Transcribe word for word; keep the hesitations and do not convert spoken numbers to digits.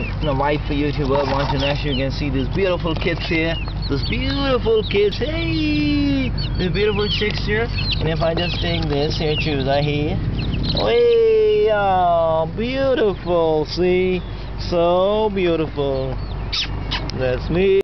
you know, wife for YouTuber, want to know, you can see these beautiful kids here. Those beautiful kids. Hey, these beautiful chicks here. And if I just take this here, choose I here. Hey, oh, beautiful. See, so beautiful. That's me.